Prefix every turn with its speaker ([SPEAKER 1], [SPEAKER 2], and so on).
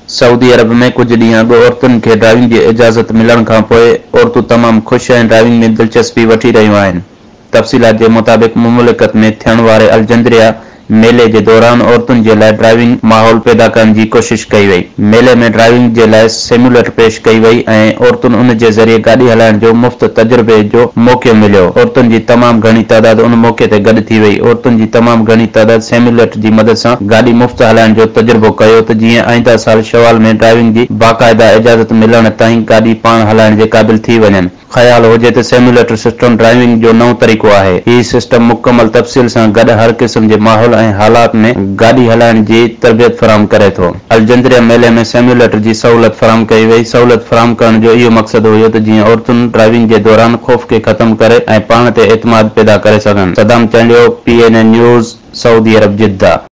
[SPEAKER 1] Saudi अरब में कुछ ॾींहं अॻु औरतुनि खे ड्राइविंग जी इजाज़त मिलण खां पोइ औरतूं तमामु ख़ुशि ऐं ड्राइविंग में दिलचस्पी वठी रहियूं आहिनि। तफ़सीलात जे मुताबिक़ मुमलिकत में थियण वारे अलजंद्रिया मेले जे दौरान औरतुनि जे लाइ ड्राइविंग माहौल पैदा करण जी कोशिश कई वई। मेले में ड्राइविंग जे लाइ सिम्युलेटर पेश कई वई ऐं औरतुनि उन जे ज़रिए गाॾी हलाइण जो मुफ़्त तजुर्बे जो मौक़ो मिलियो। औरतुनि जी तमामु घणी तादाद उन मौक़े ते गॾु थी वई। औरतुनि जी तमामु घणी तादाद सिम्युलेटर जी मदद सां गाॾी मुफ़्त हलाइण जो तजुर्बो कयो त जीअं आईंदा साल शवाल में ड्राइविंग जी बाक़ायदा इजाज़त मिलण ताईं गाॾी पाण हलाइण जे क़ाबिल थी वञनि। ख़्याल हुजे त सिम्युलेटर सिस्टम ड्राइविंग जो नओं तरीक़ो आहे। हीउ सिस्टम मुकमल तफ़सील सां गॾु हर क़िस्म जे माहौल ऐं हालात में गाॾी हलाइण जी तरबियत फराहम करे थो। अलजंद्रिया मेले में सिम्युलेटर जी सहूलियत फराहम कई वई। सहूलियत फराहम करण जो इहो मक़सदु हुयो त जीअं औरतुनि ड्राइविंग जे दौरान ख़ौफ़ खे ख़तमु करे ऐं पाण ते एतमाद पैदा करे सघनि। सदाम चंडियो, PNN न्यूज़, सऊदी अरब, जिद्दा।